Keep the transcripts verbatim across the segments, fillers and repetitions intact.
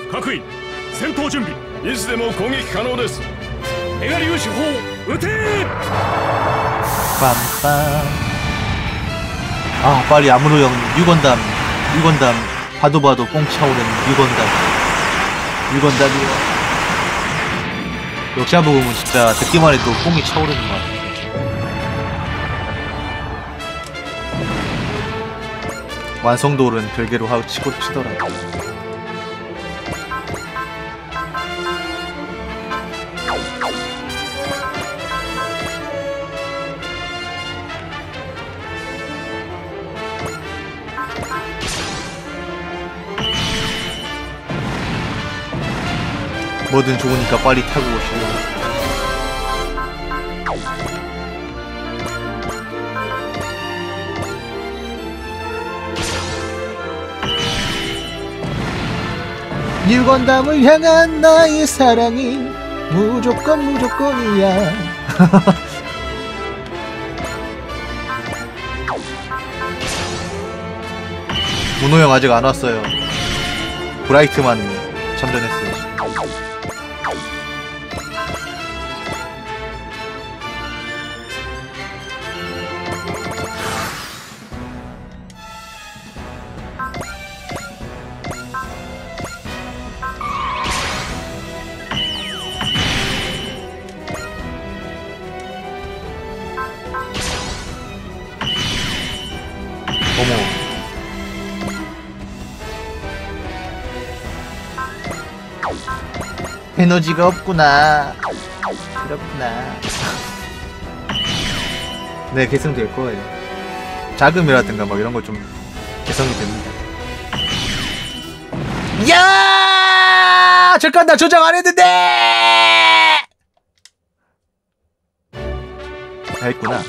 各員戦闘準備。いつでも攻撃可能です。メガ粒子砲撃て。 빰빰. 아 빨리 아무로형 유건담 유건담 봐도 봐도 뽕 차오르는 유건담 유건담이요. 역시 한번 보면 진짜 듣기만 해도 뽕이 차오르는 것 같아. 완성도는 별개로 하고 치고 치더라. 뭐든 좋으니까 빨리 타고 오시오. 유건담을 향한 나의 사랑이 무조건 무조건이야. 문호형 아직 안 왔어요. 브라이트만 참전했어요. 어머. 에너지가 없구나. 그렇구나. 네, 개성될 거예요. 자금이라든가 막 이런 거 좀 개성이 됩니다. 야! 잠깐 나 저장 안 했는데! 다 했구나.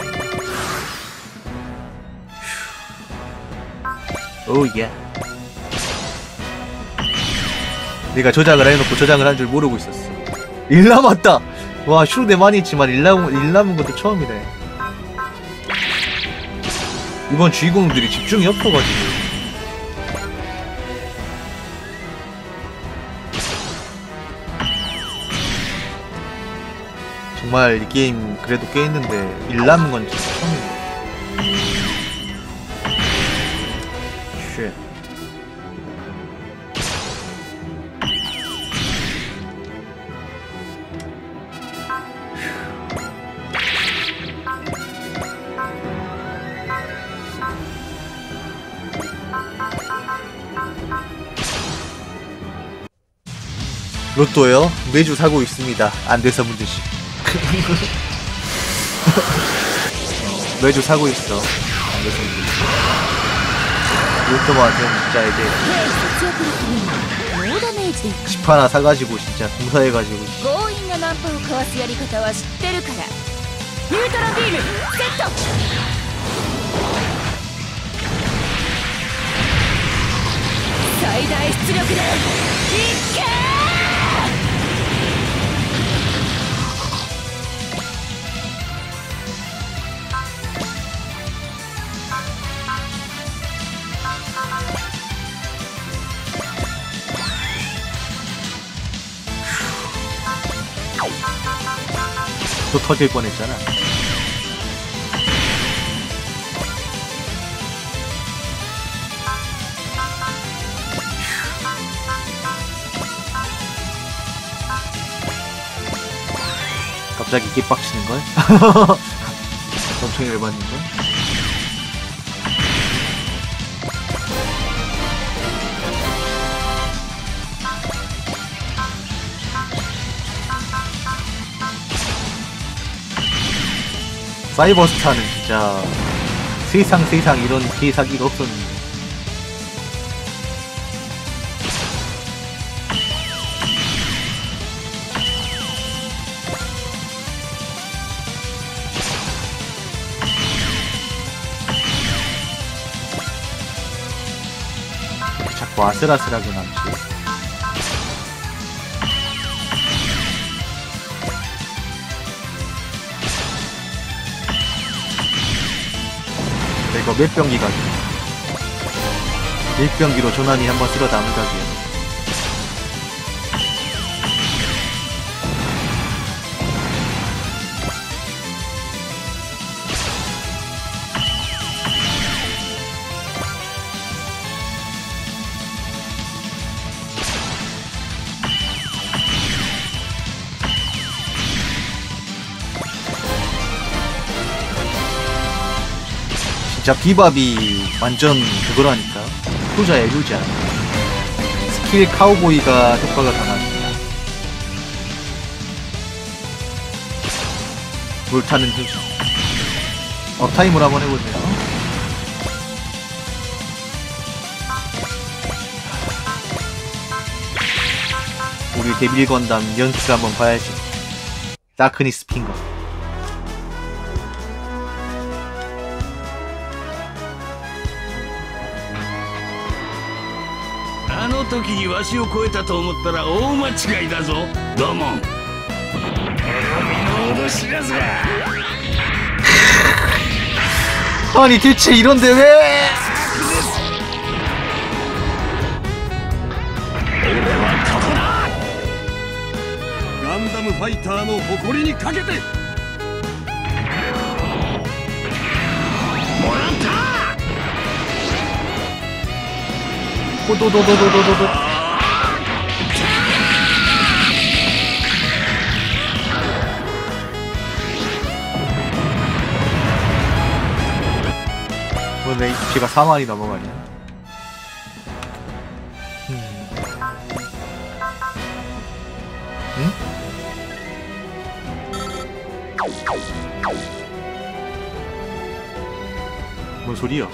오예. 내가 저장을 해놓고 저장을 한 줄 모르고 있었어. 일 남았다. 와, 슈루데 많이 했지만 일 남은, 일 남은 것도 처음이네. 이번 주인공들이 집중이 없어가지고. 정말 이 게임 그래도 꽤 했는데 일 남은 건 진짜 처음이네. 쉣. 로또요? 매주 사고 있습니다. 안 돼서 문제지. 매주 사고 있어. 안 돼서 문제지. 로또한테 진짜 이제 집 하나 사가지고 진짜 공사해가지고. 최대出力でいけー。 또 터질 뻔했잖아. 갑자기 개빡치는걸? 엄청 열받는걸? 사이버스타는 진짜 세상 세상 이런 개사기가 없었는데. 자꾸 아슬아슬하게 남지. 이거 몇 병기가 일 병기로 조난이 한번 쓸어 담은 각이야. 진짜 비밥이 완전 그거라니까. 효자야 효자. 스킬 카우보이가 효과가 강합니다. 물타는 효자. 업타임으로 한번 해보세요. 우리 데빌 건담 연출 한번 봐야지. 다크니스 핑거. あの時にわしを超えたと思ったら大間違いだぞドモン。身の脅しだぞ。 아니 대체 이런데 왜? ガンダムファイターの誇りにかけて。もらった。 호도도도도도도도. 왜 에이치피가 사만이 넘어가냐? 음. 응? 뭔 소리야?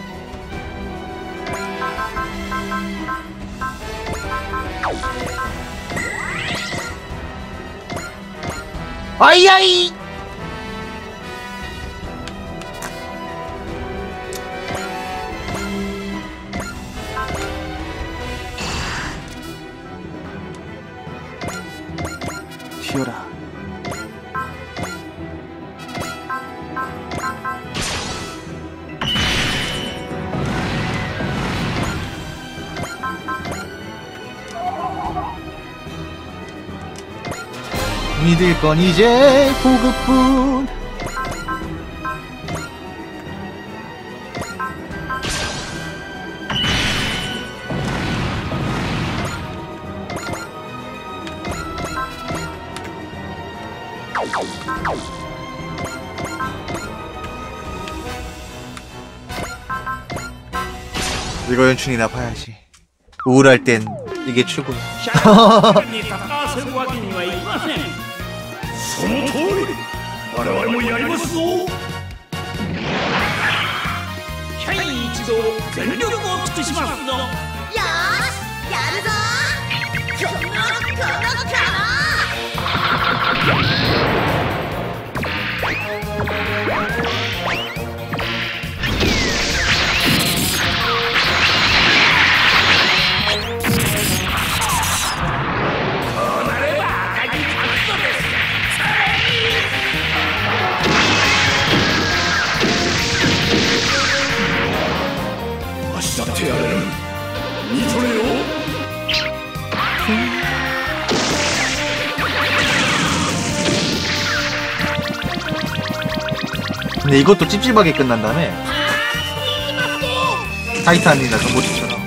아이아이! 튀어라. 믿을 건 이제 보급뿐. 이거 연춘이나 봐야지. 우울할 땐 이게 최고야. その通り。我々もやりますぞ。 キャイ一同全力を尽くしますぞ。 よーしやるぞー。このこのこだってやれる。見とれよ。 근데 이것도 찝찝하게 끝난다며. 타이탄이나 전보치처럼.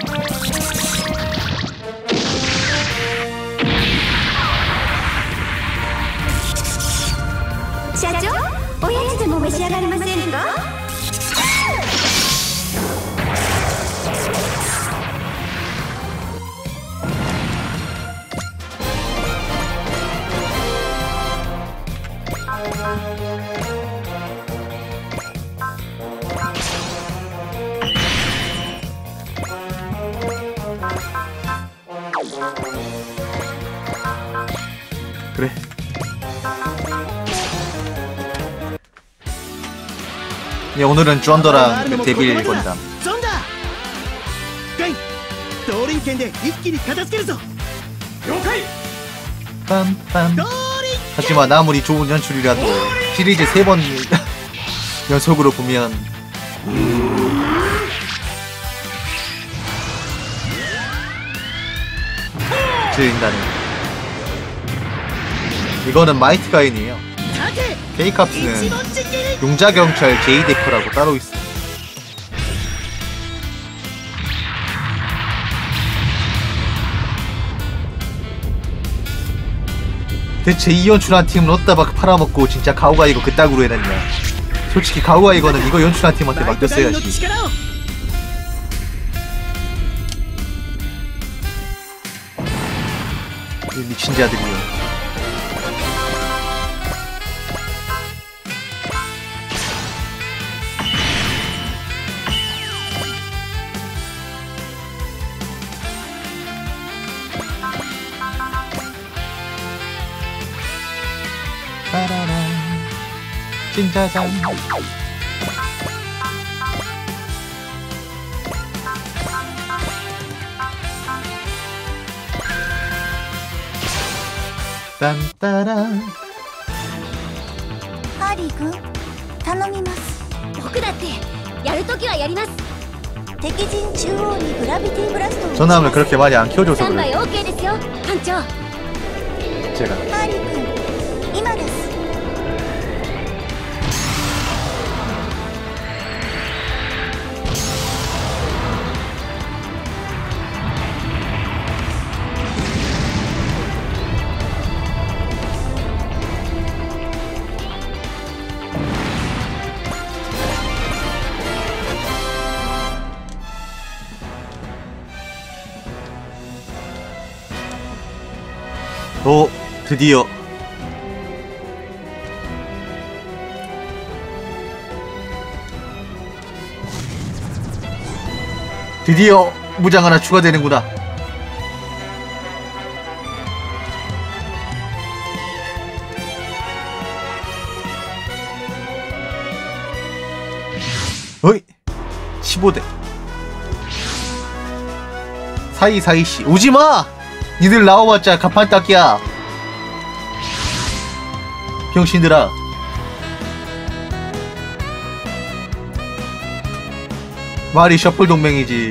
社長、おやつでも召し上がりませんか? 그래. 네, 오늘은 쫀더랑 그 데빌 건담. 빰빰. 하지만 아무리 좋은 연출이라도 시리즈 세 번 연속으로 보면 질린다는. 이거는 마이트 가인이에요. 케이캅스는 용자경찰 제이데커라고 따로 있어. 대체 이 연출한 팀은 어디다 막 팔아먹고 진짜 가오가 이거 그따구로 해놨냐. 솔직히 가우아 이거는 이거 연출한 팀한테 맡겼어야지. 이 미친 자들이요. 따라란 찐짜장. 딴따란. ハーリー君頼みます。僕だってやるときはやります。敵陣中央にグラビティブラストを 전함을 그렇게 많이 안 키워줘서 スタンバイ 그래. OK ですよ艦長。 제가 ハーリー君今です。 오, 드디어 드디어 무장 하나 추가되는구나. 어이, 십오 대 사이사이씨 오지마! 니들 나와봤자 가판 닦기야. 병신들아. 말이 셔플 동맹이지.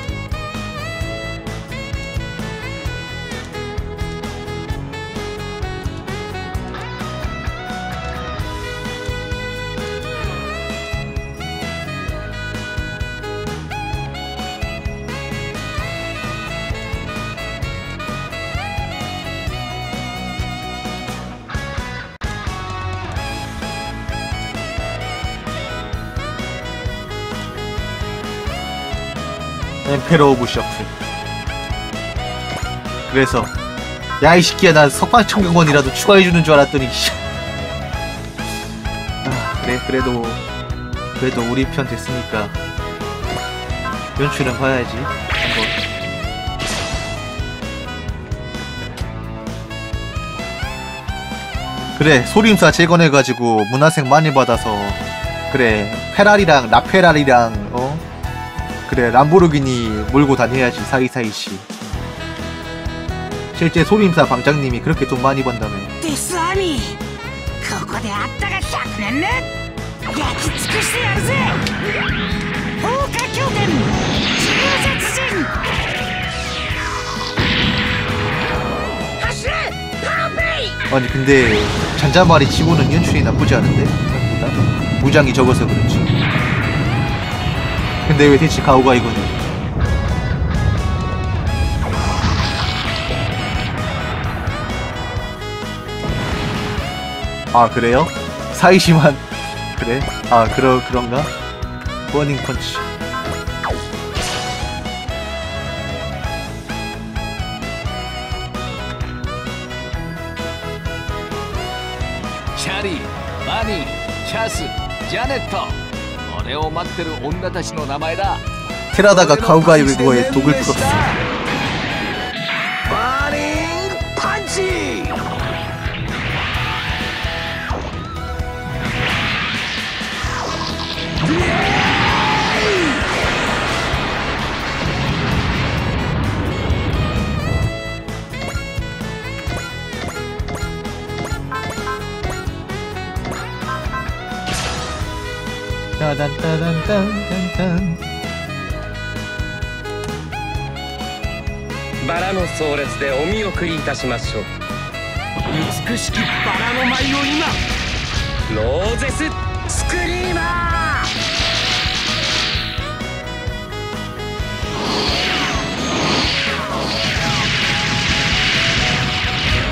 엠페러 오브 셔플. 그래서 야 이 새끼야 난 석방청경원이라도 추가해주는 줄 알았더니 아, 그래 그래도 그래도 우리 편 됐으니까 연출은 봐야지 한번. 그래 소림사 재건해가지고 문화생 많이 받아서 그래 페라리랑 라페라리랑 어? 그래 람보르기니 몰고 다녀야지 사이사이씨. 실제 소림사 방장님이 그렇게 돈 많이 번다며. です兄ここであったがひゃくねんね焼き尽くしてやるぜ放火狂言銃殺人走れパーペイ 아니 근데 잔자말이 치고는 연출이 나쁘지 않은데 생각보다 무장이 적어서 그렇지. 근데 왜 대체 가오가 이거는? 아 그래요? 사이시만 그래? 아 그러 그런가? 버닝 펀치. 샤리, 마니, 샤스, 자네트. 俺を待ってる女たちの名前だ。 테라다가 가오가 이거에 독을 풀었어. バーニングパンチ。 따단따단딴딴딴. バラの葬列でお見送りいたしましょう。 美しきバラの舞を今ローゼススクリーマー。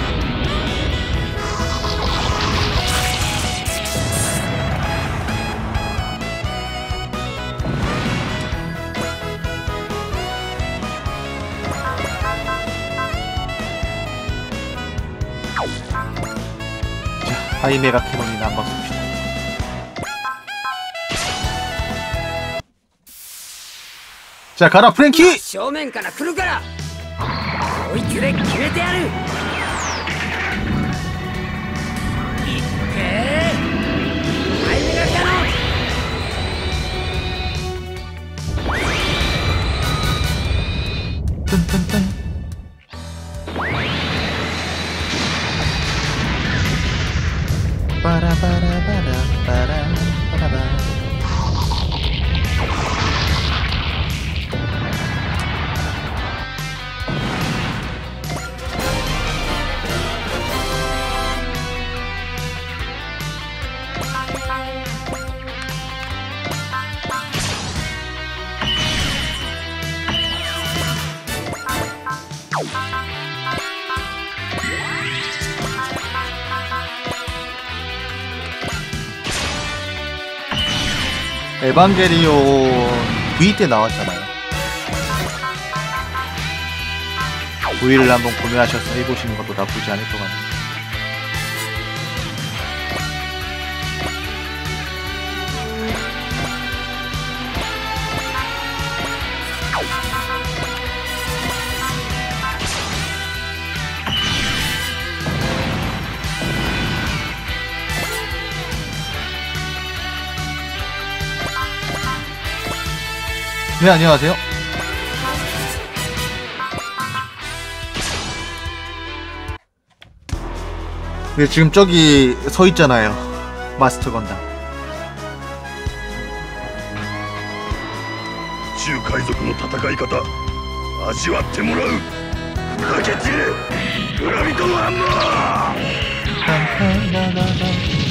아 하이메가 캐논이나 한번 씁시다. 자, 가라 프랭키! 正面から来るからこいつで決めてやるいってハイメガキャノン 뜬뜬뜬. 빠라바라바라 빠라바라바. 에반게리온 브이 때 나왔잖아요. 브이를 한번 구매하셔서 해보시는 것도 나쁘지 않을 것 같네요. 네, 안녕하세요. 네, 지금 저기 서 있잖아요. 마스터 건담. 中海賊の戦い方味わってもらう砕け散れ村人のハンマー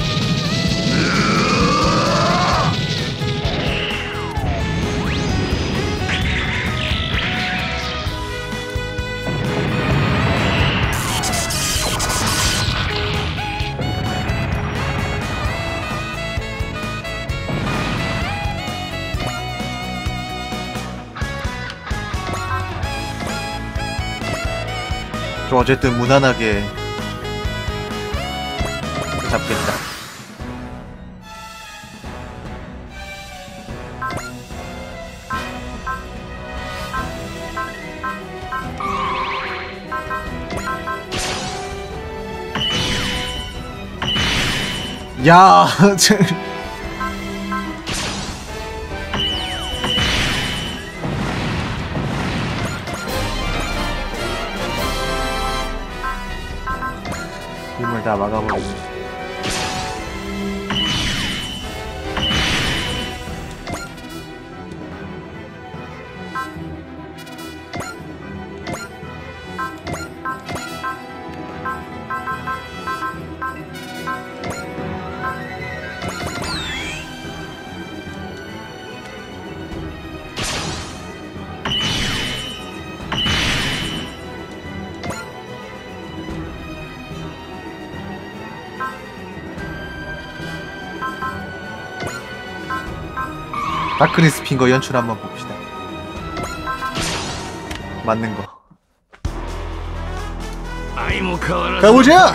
좀 어쨌든 무난하게 잡겠다. 야, 저... 힘을 다 막아버리네. 다크니스 핑거 연출 한번 봅시다. 맞는 거. 가보자!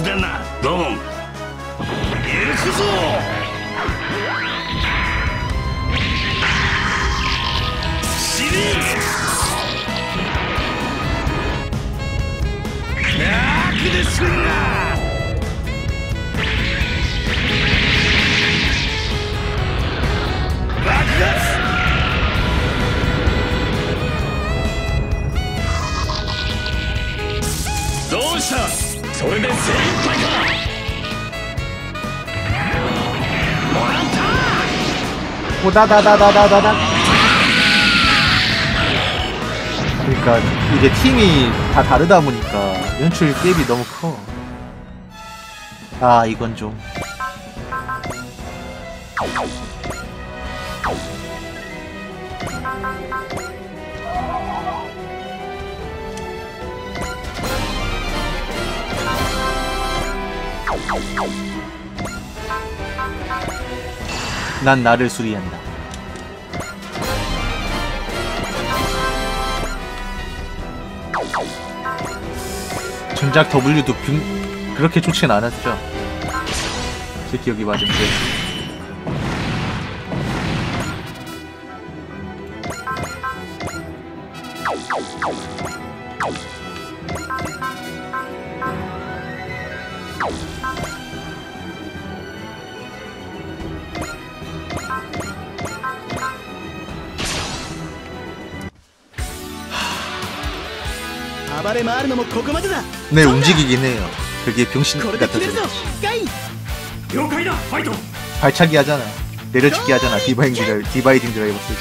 오다다다다다다다. 그러니까 이게 팀이 다 다르다 보니까 연출 갭이 너무 커. 아, 이건 좀. 난 나를 수리한다. 전작 W도 빈, 그렇게 좋진 않았죠. 제 기억이 맞으면 돼. 네, 움직이긴 해요. 그게 병신 같아서. 了解だファイト 발차기 하잖아. 내려치기 하잖아. 디바잉 드라이브, 디바이딩 드라이버 쓸 때.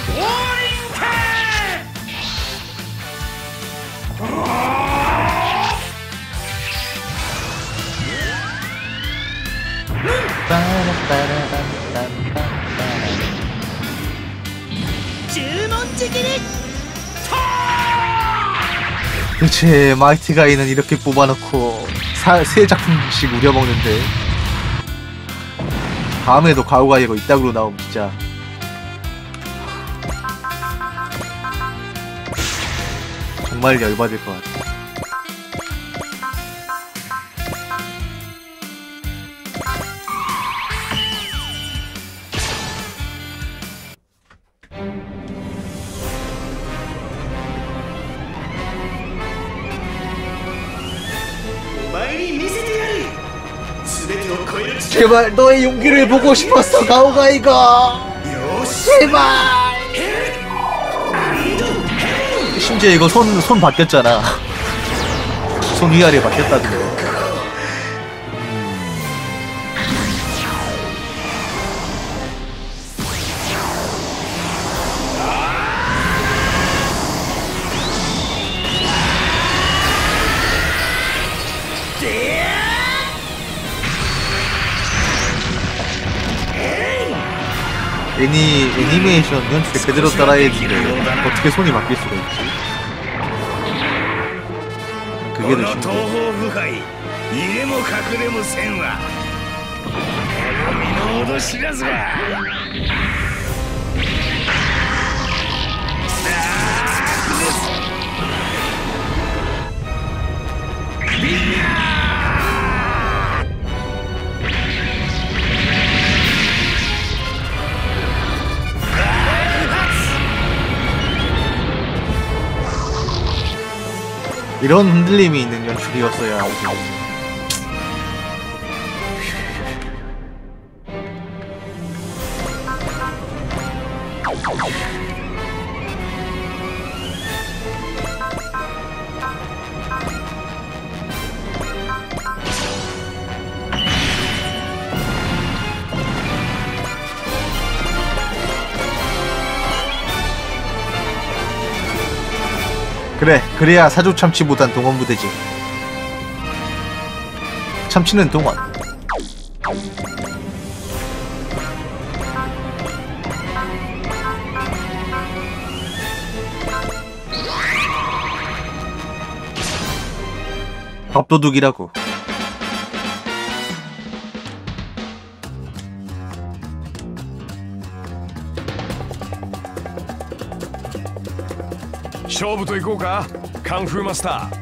대체 마이티 가이는 이렇게 뽑아놓고 사, 세 작품씩 우려먹는데 다음에도 가오가이가 이따구로 나오면 진짜 정말 열받을 것 같아. 제발 너의 용기를 보고 싶었어 가오가이가. 제발. 심지어 이거 손, 손 바뀌었잖아. 손 위아래 바뀌었다던데. 애니, 애니메이션 연출에 그대로 따라했는데 어떻게 손이 바뀔 수가 있지? 그게 더 신기해. 入れも隠れもせんわ。身の程知らずが。 이런 흔들림이 있는 연출이었어야 하지. 그래, 그래야 사조 참치보단 동원 부대지. 참치는 동원. 밥도둑이라고. 勝負といこうか、カンフーマスター。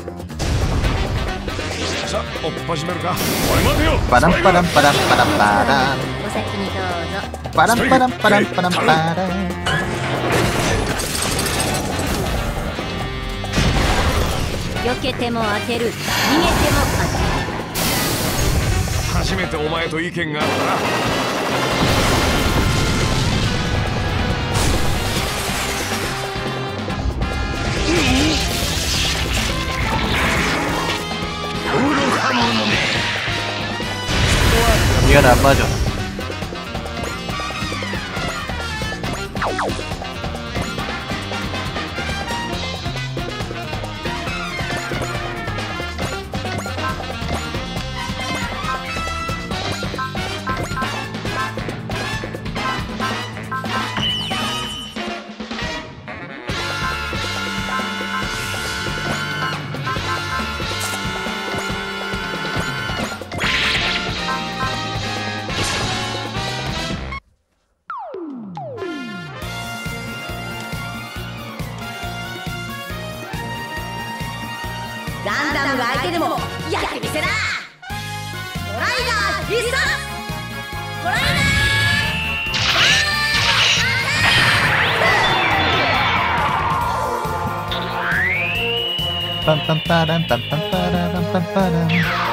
さあ、おっ始めるか。おい待てよ。 パランパランパランパランパラン。 お先にどうぞ。 パランパランパランパランパラン。 避けても当てる、逃げても当てる。 初めてお前と意見があったな。 이건 안 맞아. 빰빰빠람 빰빰빠라람 빰빠람.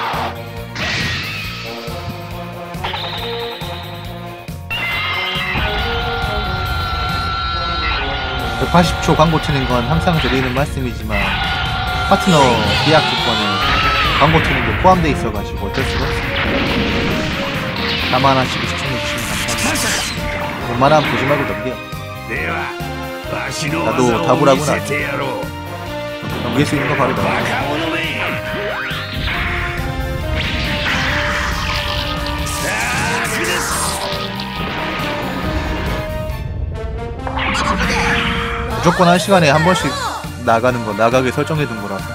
백팔십 초 광고 트는 건 항상 드리는 말씀이지만 파트너 계약 조건에 광고 트는 게 포함되어 있어가지고 어쩔 수가 없어요. 감안하시고 시청해주시면 감사합니다. 웬만하면 보지 말고 넘겨. 나도 다부라구나. 넘길 수 있는 거 바로 넘겨. 무조건 한 시간에 한 번씩 나가는 거 나가게 설정해 둔 거라서.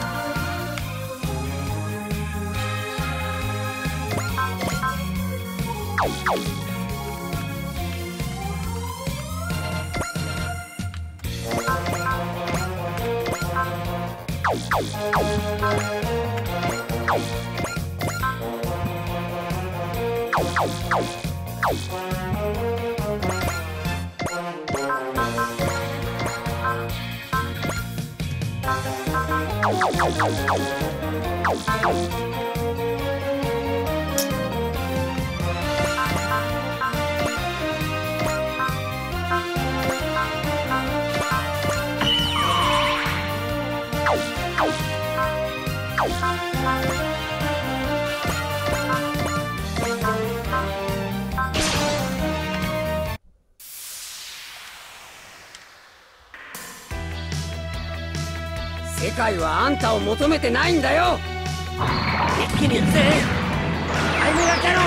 世界はあんたを求めてないんだよ。一気に行くぜ。アイメガキャノン。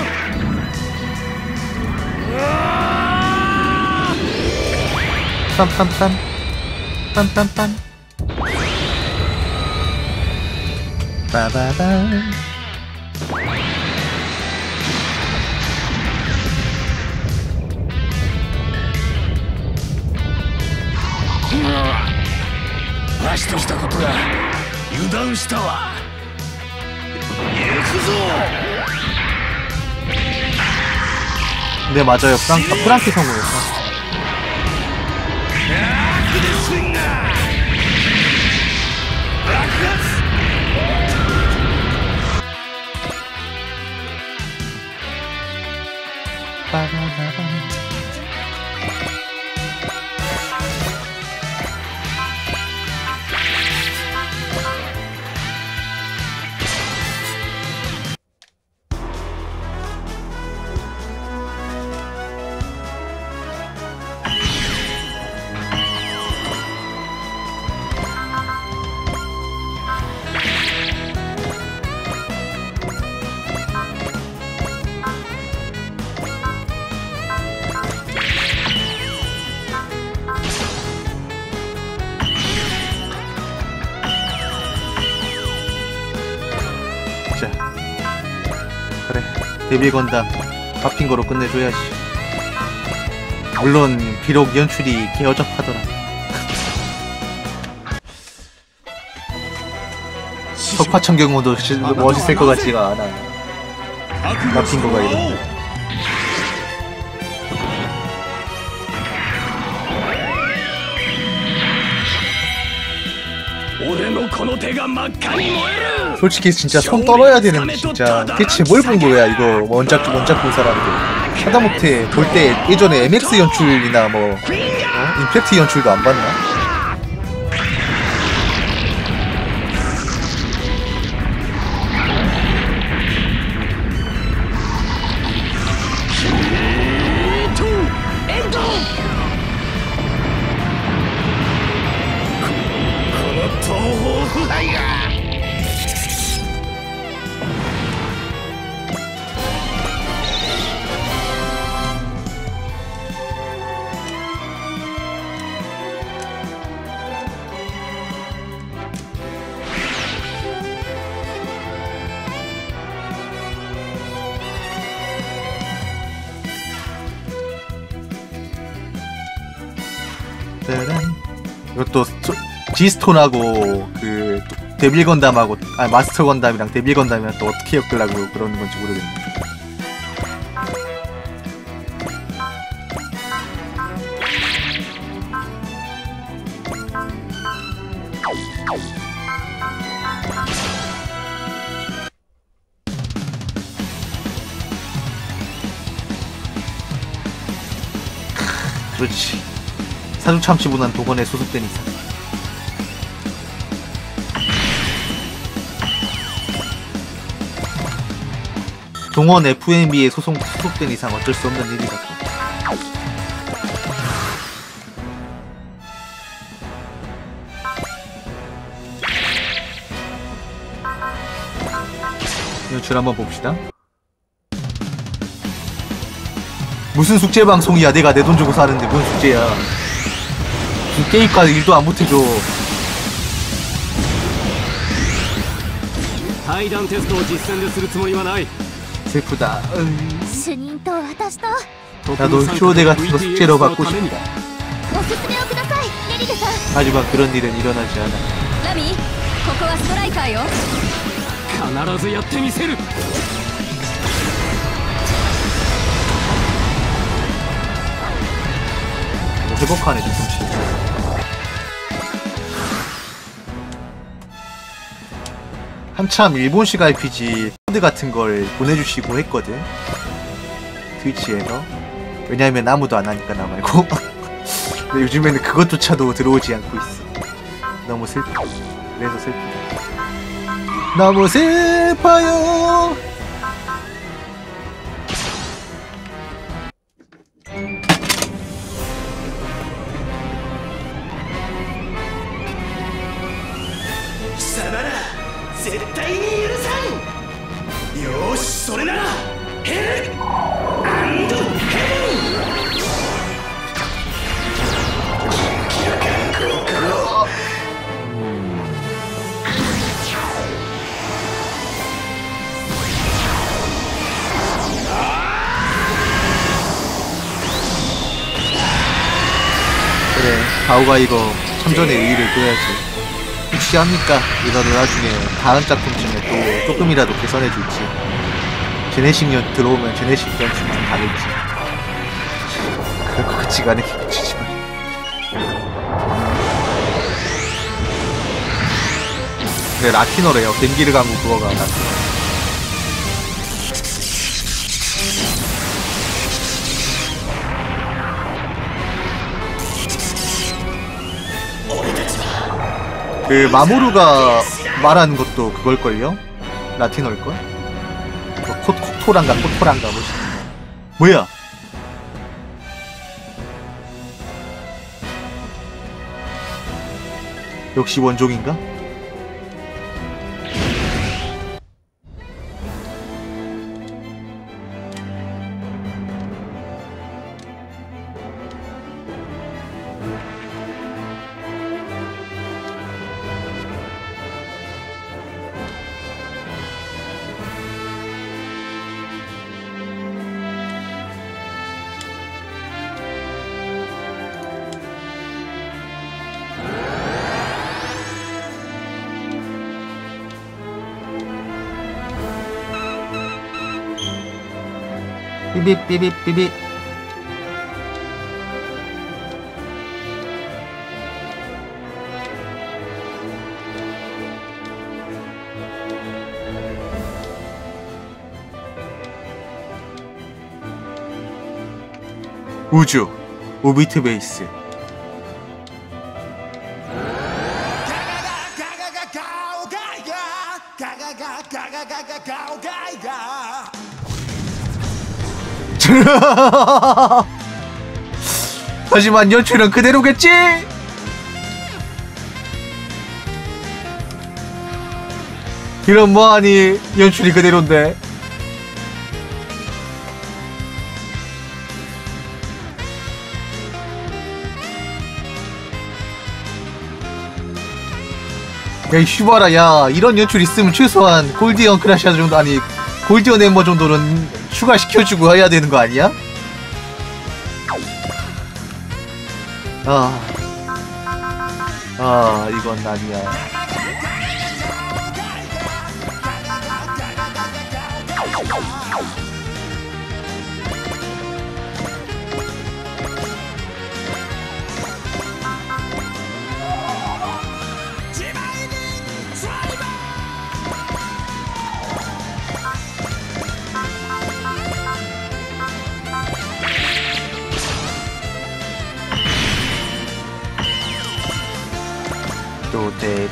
うわー。 빰빰빰 빰빰빰 빠바밤. 음. 話としたことが油断したわ。行くぞ。 네 맞아요. 프랑크, 프랑키 성우였어. 자, 그래 데뷔 건담 바뀐 거로 끝내줘야지. 물론 비록 연출이 개어접하더라. 석화천 경우도 멋있을 것 같지가 않아. 바뀐 거가 이런데. 俺のこの手が真っ赤に燃える. 솔직히 진짜 손 떨어야 되는데 진짜 대체 뭘 본 거야 이거 원작 원작 본 사람들. 하다못해 볼 때 예전에 엠엑스 연출이나 뭐 어? 임팩트 연출도 안 봤나? 이것도 지스톤하고 그 데빌 건담하고 아 마스터 건담이랑 데빌 건담이랑 또 어떻게 엮으려고 그러는 건지 모르겠네. 그렇지. 사주 참치보단 동원에 소속된 이상. 동원 에프엠비에 소속, 소속된 이상 어쩔 수 없는 일이라고. 연출 한번 봅시다. 무슨 숙제 방송이야. 내가 내 돈 주고 사는데 뭔 숙제야. 무슨 게임과 일도 안 못해줘. 対談テストを実践でするつもりはない。 슬프다. 음. 主任と私と 나도 휴로대 같은 거 숙제로 받고 싶다. おすすめをくださいメリルさん。 하지만 그런 일은 일어나지 않아. ラミここはストライカーよ。 必ずやってみせる。 회복하네 조금씩. 한참 일본식 알피지 코드 같은 걸 보내주시고 했거든 트위치에서. 왜냐면 아무도 안 하니까 나 말고. 근데 요즘에는 그것조차도 들어오지 않고 있어. 너무 슬퍼. 그래서 슬프다. 너무 슬퍼요. 그래, 바오가 이거 참전의 의의를 둬야지. 혹시 합니까? 이거를 나중에 다음 작품쯤에 또 조금이라도 개선해줄지. 제네식 연 들어오면 제네식 연출 좀 다를지. 그럴 것 같지가 않게 붙이지만. 그래, 라티노래요. 겐기르 강구 그거가 라티노. 그 마모루가 말하는 것도 그걸걸요? 라틴어일걸? 뭐 코, 코토란가 코토란가 뭐지? 뭐야? 역시 원종인가? 삐빅 삐빅 삐빅. 우주 오비트 베이스. 하지만 연출은 그대로겠지? 이런 뭐하니 연출이 그대로인데. 야이 슈바라, 야 이런 연출 있으면 최소한 골디언 크라시아 정도, 아니 골디언 엠버 정도는 추가시켜주고 해야 되는 거 아니야? 아, 아 이건 아니야.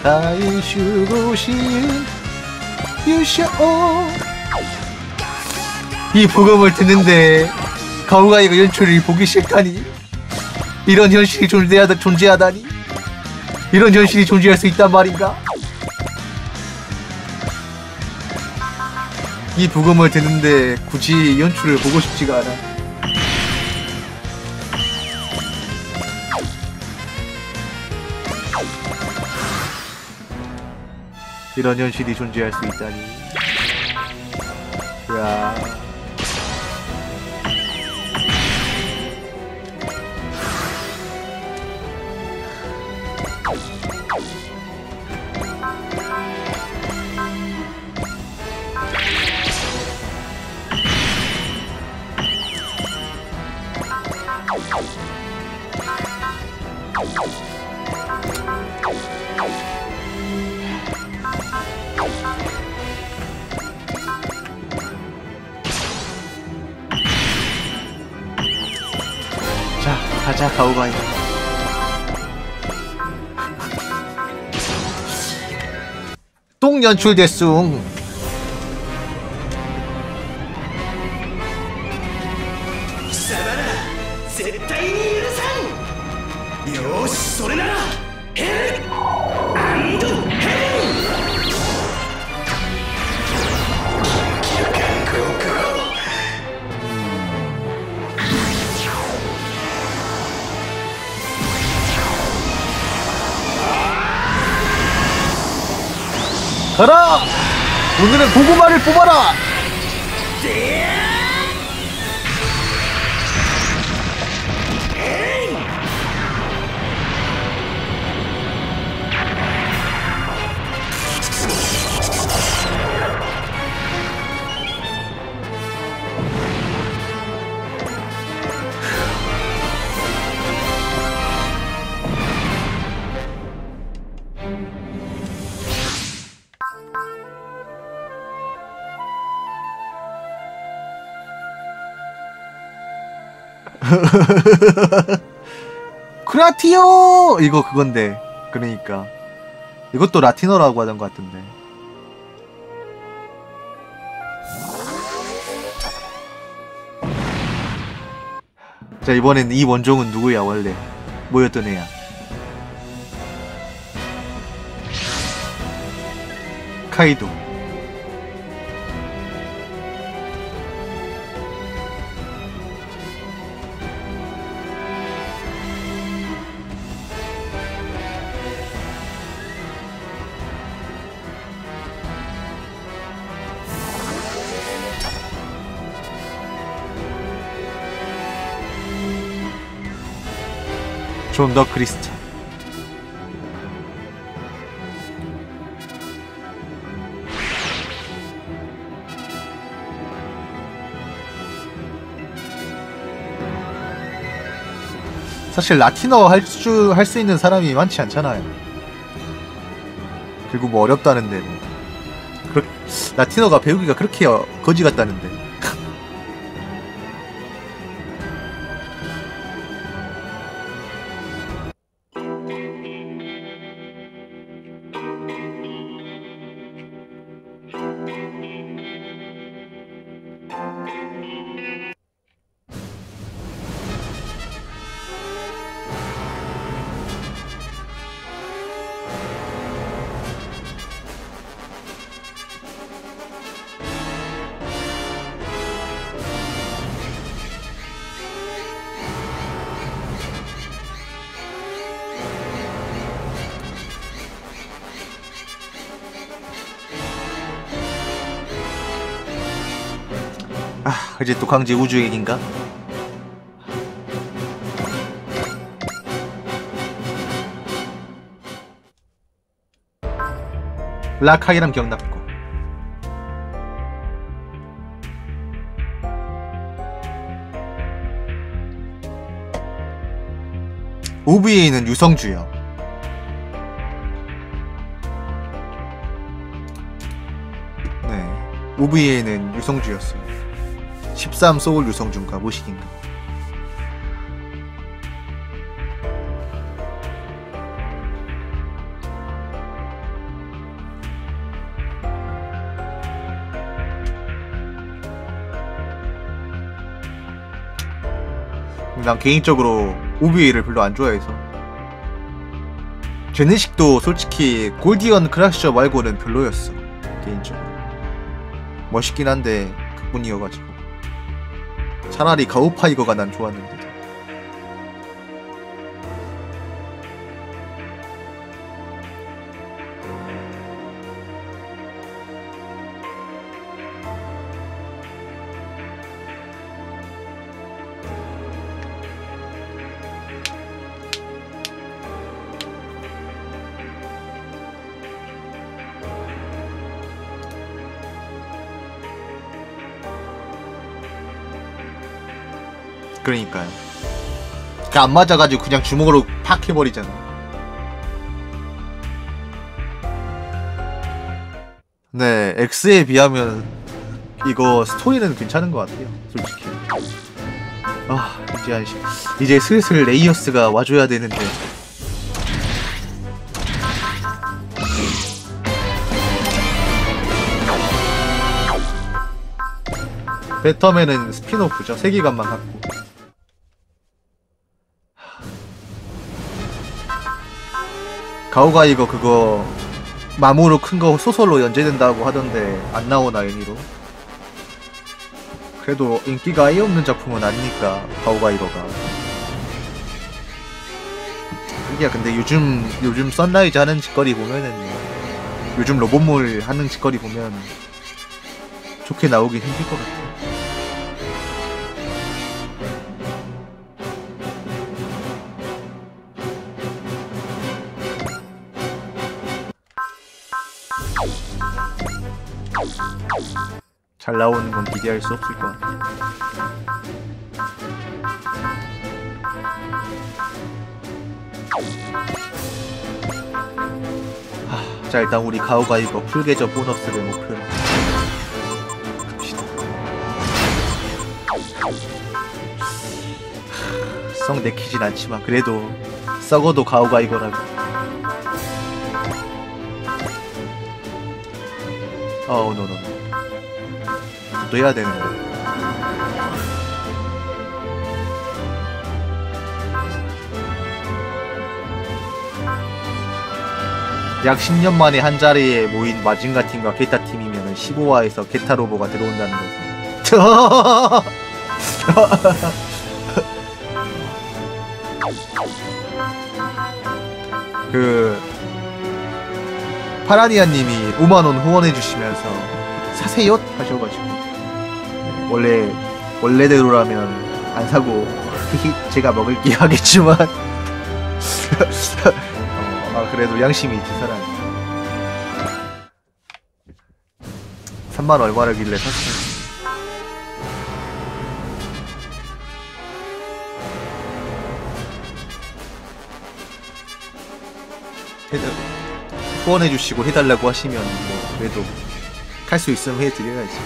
나의 휴고시은 유쇼. 이 부금을 듣는데 가오가이가 연출을 보기 싫다니. 이런 현실이 존재하다, 존재하다니. 이런 현실이 존재할 수 있단 말인가? 이 부금을 듣는데 굳이 연출을 보고 싶지가 않아. 이런 현실이 존재할 수 있다니. 야. 자, 가자, 가오가이. 똥 연출됐숭. 가라! 오늘은 고구마를 뽑아라! 크라티오! 이거 그건데. 그러니까 이것도 라틴어라고 하던 것 같던데. 자, 이번엔 이 원종은 누구야 원래? 뭐였던 애야? 카이도. 존 더 크리스트. 사실 라틴어 할 수 할 수 있는 사람이 많지 않잖아요. 그리고 뭐 어렵다는데 뭐. 그렇, 라틴어가 배우기가 그렇게 어, 거지 같다는데. 아, 이제 또 강제 우주 얘기인가? 라카이랑 기억났고. 오브이에이는 유성주요. 네, 오브이에이는 유성주였어요. 십삼 소울 유성주인가 모식인가. 난 개인적으로 오비에이를 별로 안 좋아해서. 제네식도 솔직히 골디언 크라셔 말고는 별로였어 개인적으로. 멋있긴 한데 그뿐이어가지고. 차라리 가오파이거가 난 좋았는데. 그러니까요. 그 안 맞아가지고 그냥 주먹으로 팍 해버리잖아. 네, X에 비하면 이거 스토리는 괜찮은 것 같아요, 솔직히. 아, 이제 이제 슬슬 레이어스가 와줘야 되는데. 배터맨은 스피노프죠. 세계관만 갖고. 가오가 이거 그거 마모로 큰 거 소설로 연재된다고 하던데 안 나오나 애니로? 그래도 인기가 아예 없는 작품은 아니니까 가오가 이거가. 이게 근데 요즘 요즘 선라이즈 하는 짓거리 보면은 요즘 로봇몰 하는 짓거리 보면 좋게 나오긴 힘들 것 같아. 잘 나오는 건 기대할 수 없을 것 같아. 하, 자 일단 우리 가오가 이거 풀계좌 보너스를 목표로 갑시다. 하, 썩 내키진 않지만 그래도 썩어도 가오가 이거라고. 어우 노노노. 또 해야 되는 거야. 약 십 년 만에 한 자리에 모인 마징가 팀과 게타 팀이면 십오 화에서 게타 로보가 들어온다는 거죠. 그 파라니아님이 오만 원 후원해주시면서 사세요 하셔가지고. 원래 원래대로라면 안 사고 제가 먹을게 하겠지만 어, 아 그래도 양심이 있지 사람이. 삼만 얼마라길래 샀어요. 후원해주시고 해달라고 하시면 뭐 그래도 할 수 있으면 해드려야지.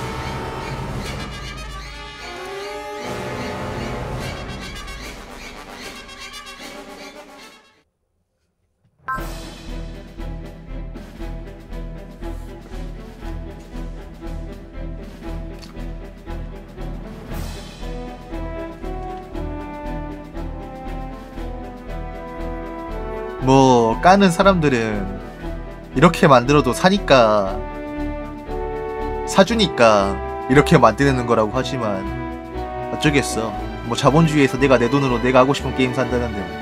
뭐 까는 사람들은 이렇게 만들어도 사니까 사주니까 이렇게 만드는 거라고 하지만 어쩌겠어. 뭐 자본주의에서 내가 내 돈으로 내가 하고 싶은 게임 산다는데.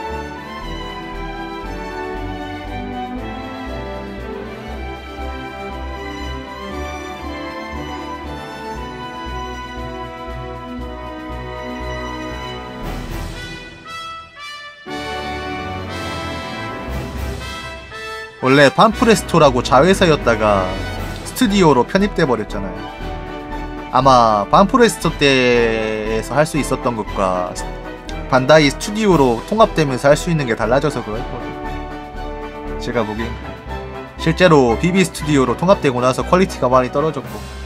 원래 반프레스토라고 자회사였다가 스튜디오로 편입돼 버렸잖아요. 아마 반프레스토 때에서 할 수 있었던 것과 반다이 스튜디오로 통합되면서 할 수 있는 게 달라져서 그럴 거예요. 제가 보기엔 실제로 비비 스튜디오로 통합되고 나서 퀄리티가 많이 떨어졌고.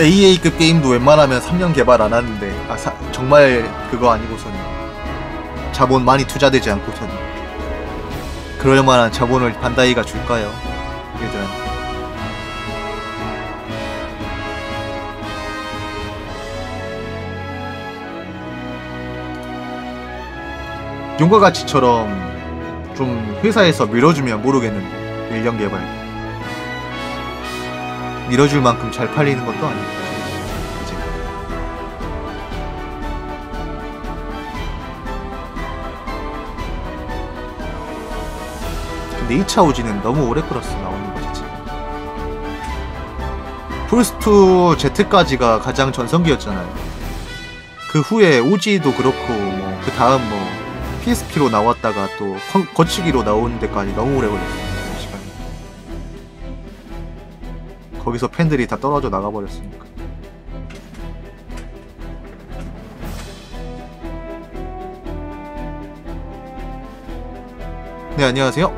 에이에이급 게임도 웬만하면 삼 년 개발 안 하는데 아 사, 정말 그거 아니고서는 자본 많이 투자되지 않고서는 그럴 만한 자본을 반다이가 줄까요? 얘들한테. 용과 같이처럼 좀 회사에서 밀어주면 모르겠는데 일 년 개발 밀어줄 만큼 잘 팔리는 것도 아니고 이제 근데 이 차 오지는 너무 오래 끌었어 나오는 거 자체. 플스투 제트까지가 가장 전성기였잖아요. 그 후에 오지도 그렇고 뭐 그 다음 뭐 피에스피로 나왔다가 또 거치기로 나오는 데까지 너무 오래 걸렸어요. 시간이. 거기서 팬들이 다 떨어져 나가버렸으니까. 네, 안녕하세요.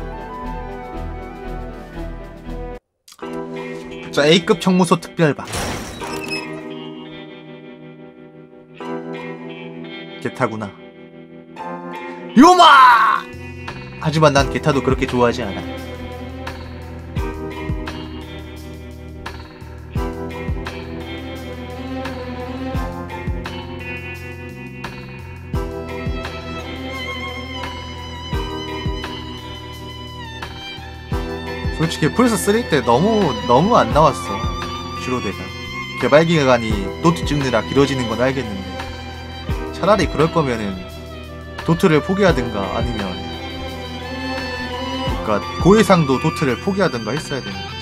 자, A급 청무소 특별반. 게타구나. 요마! 하지만 난 게타도 그렇게 좋아하지 않아. 솔직히 플스 쓰리 때 너무 너무 안 나왔어. 주로대가 개발 기간이 도트 찍느라 길어지는 건 알겠는데 차라리 그럴 거면은 도트를 포기하든가 아니면 그니까 고해상도 도트를 포기하든가 했어야 되는 거죠.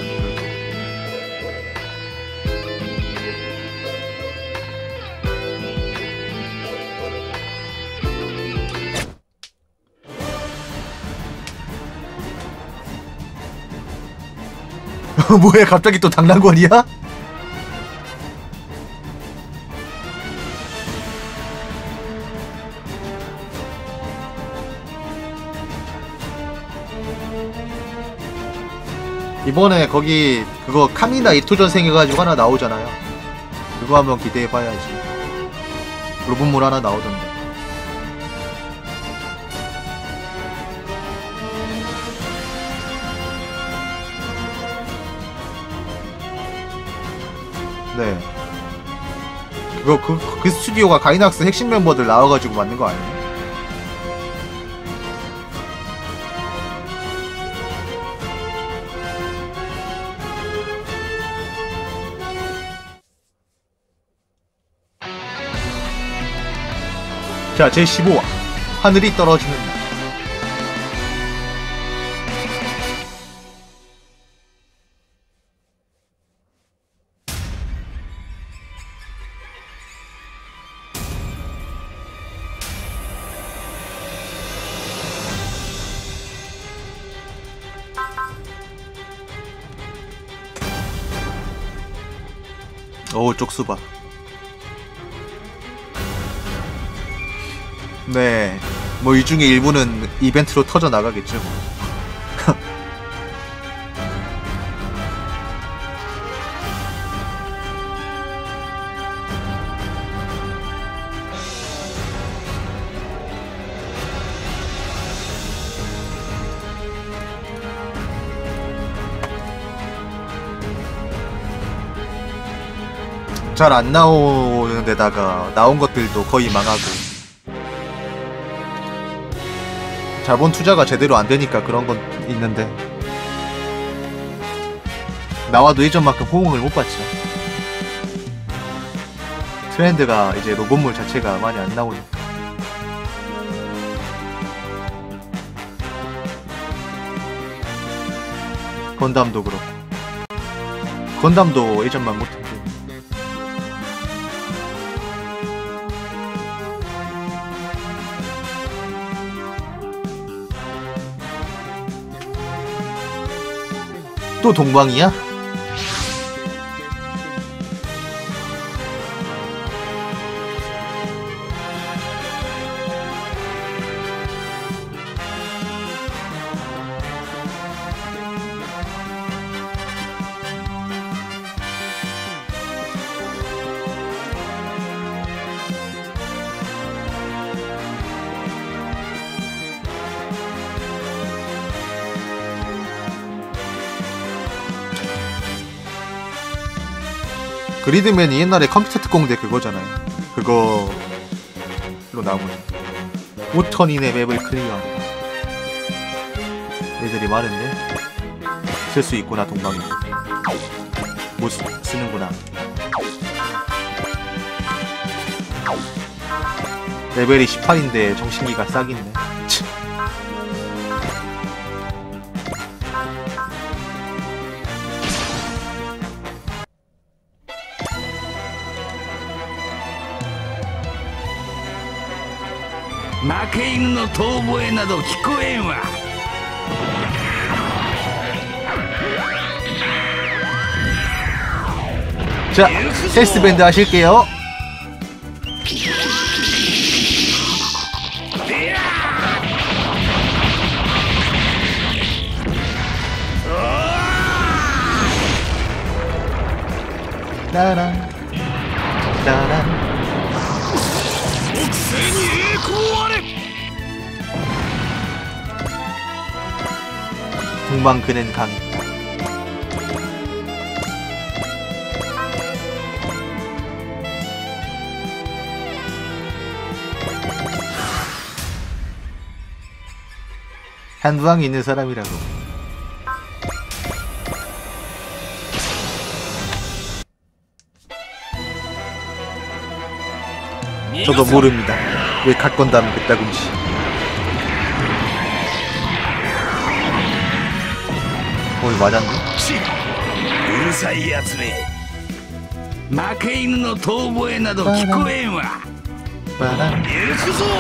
뭐야 갑자기 또 당랑권이야? 이번에 거기 그거 카미나 이토전생 해가지고 하나 나오잖아요. 그거 한번 기대해봐야지. 로봇물 하나 나오던데. 네. 그거 그, 그 스튜디오가 가이낙스 핵심 멤버들 나와가지고 만든 거 아니에요? 자, 제십오 화 하늘이 떨어지는 날. 어우, 쪽수봐. 네, 뭐 이 중에 일부는 이벤트로 터져 나가겠죠. 잘 안 나오는 데다가 나온 것들도 거의 망하고 자본 투자가 제대로 안 되니까 그런 건 있는데 나와도 예전만큼 호응을 못 받죠. 트렌드가 이제 로봇물 자체가 많이 안 나오니까. 건담도 그렇고 건담도 예전만 못했고 또 동방이야? 그리드맨이 옛날에 컴퓨터 특공대 그거잖아요. 그거로 나오는 오 턴 이내 맵을 클리어한다. 애들이 많은데 쓸 수 있구나. 동방이 못 쓰, 쓰는구나. 레벨이 십팔인데 정신기가 싹있네. 負け犬の遠吠えなど聞こえんわ。 자, 테스트 밴드 하실게요. 따란 따란 동방 그는 강이. 한두항이 있는 사람이라고. 저도 모릅니다. 왜 갓건담 그따군지. 오늘 맞았네. うるさいやつめ。負け犬の遠吠えなど聞こえんわ。 빠란. 行くぞ。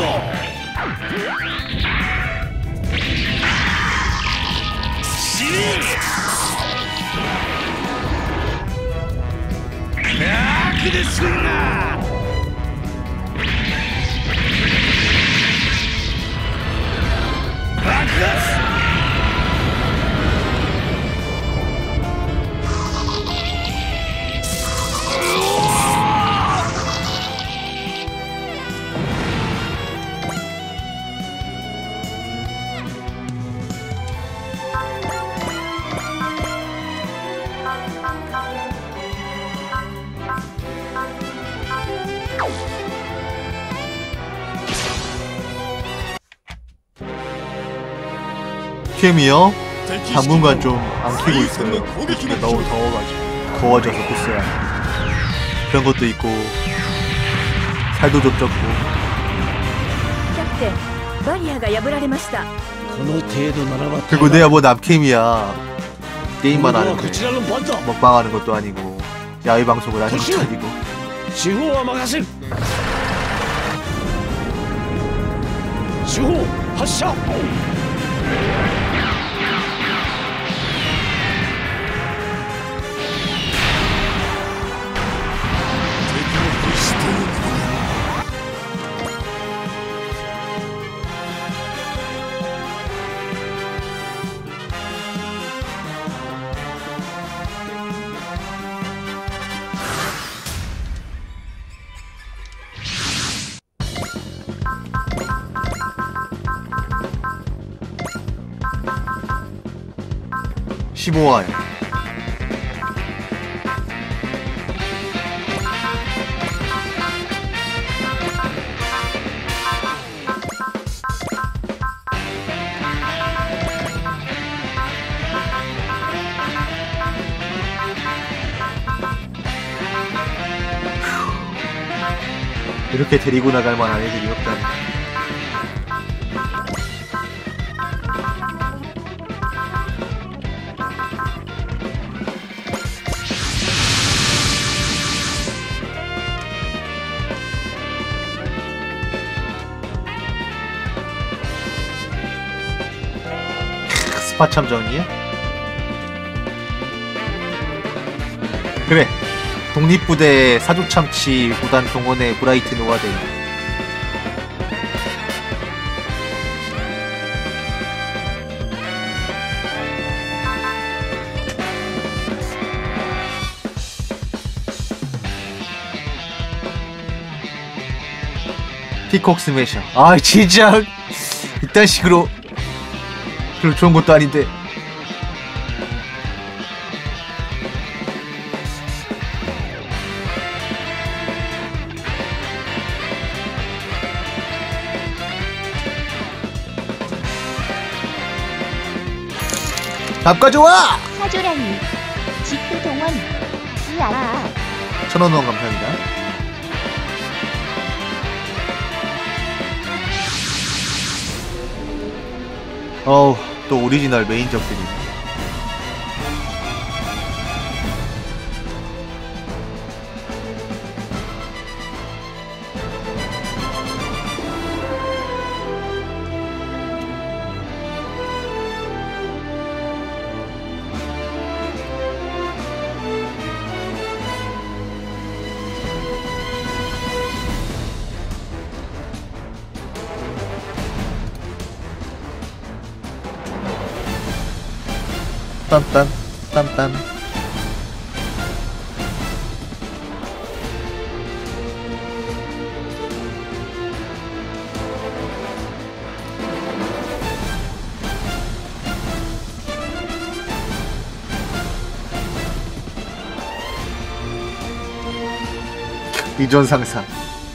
死ね。楽ですんな。 爆発。 캠이요? 당분간 좀 안 키고 있어요. 요즘에 너무 더워가지고. 더워져서 보스야. 그런 것도 있고 살도 좀 쪘고. 캡틴, 바리아가破られました. 그리고 내가 뭐 남캠이야. 게임만 하는데 먹방하는 것도 아니고 야외 방송을 하는 것도 아니고. 手法は任せる。手法発射。 십오 화. 이렇게 데리고 나갈 만한 애들이 없다니. 스파 참전이야? 그래. 독립부대 사조참치 구단 동원의 브라이트 노아데이. 피콕 스매셔. 아 진짜 이딴 식으로 별로 좋은 것도 아닌데. 밥 가져와! 사조라니 집도 동원 이야. 천원 후원 감사합니다. 어우, 또 오리지널 메인적들이. 딴딴 딴딴. 이전 상상.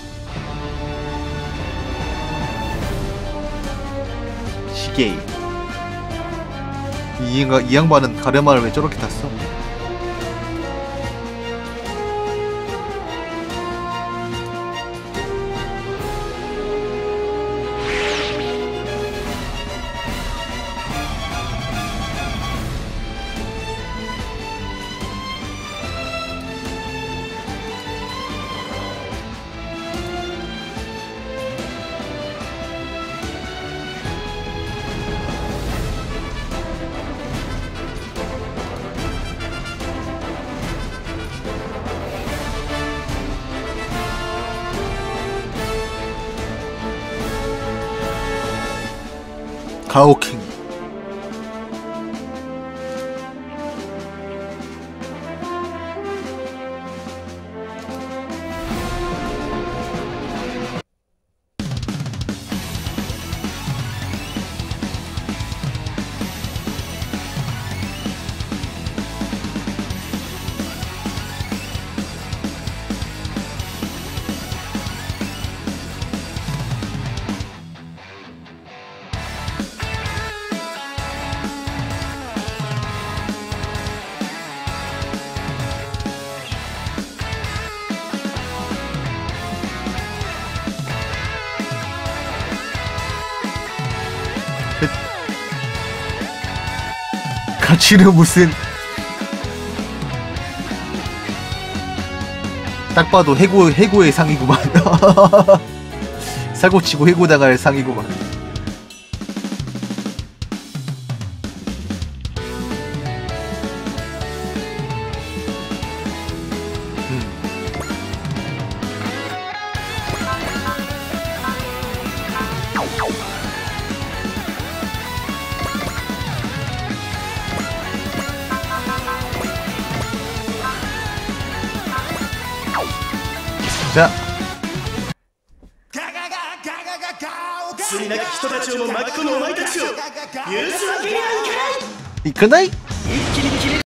시계이. 이, 이 양반은 가르마를 왜 저렇게 탔어? 가오킹. 가치는 무슨, 딱 봐도 해고, 해고의 상이구만. 사고치고 해고당할 상이구만. 음. 자, 罪なき人たちをも巻き込むお前たちを許すわけにはいかない。 いかない。 一気に切り